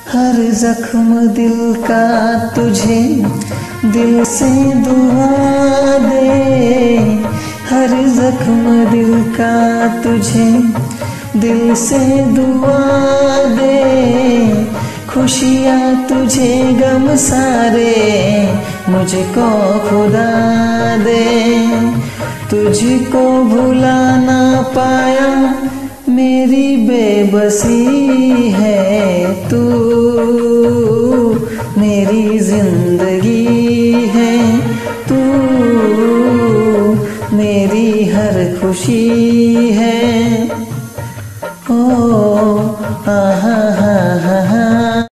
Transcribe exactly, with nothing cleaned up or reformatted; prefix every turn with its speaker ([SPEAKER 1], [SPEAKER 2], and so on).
[SPEAKER 1] हर जख्म दिल का तुझे दिल से दुआ दे, हर जख्म दिल का तुझे दिल से दुआ दे, खुशियाँ तुझे गम सारे मुझको खुदा दे। तुझको भुला ना पाया मेरी बेबसी है तू, मेरी जिंदगी है तू, मेरी हर खुशी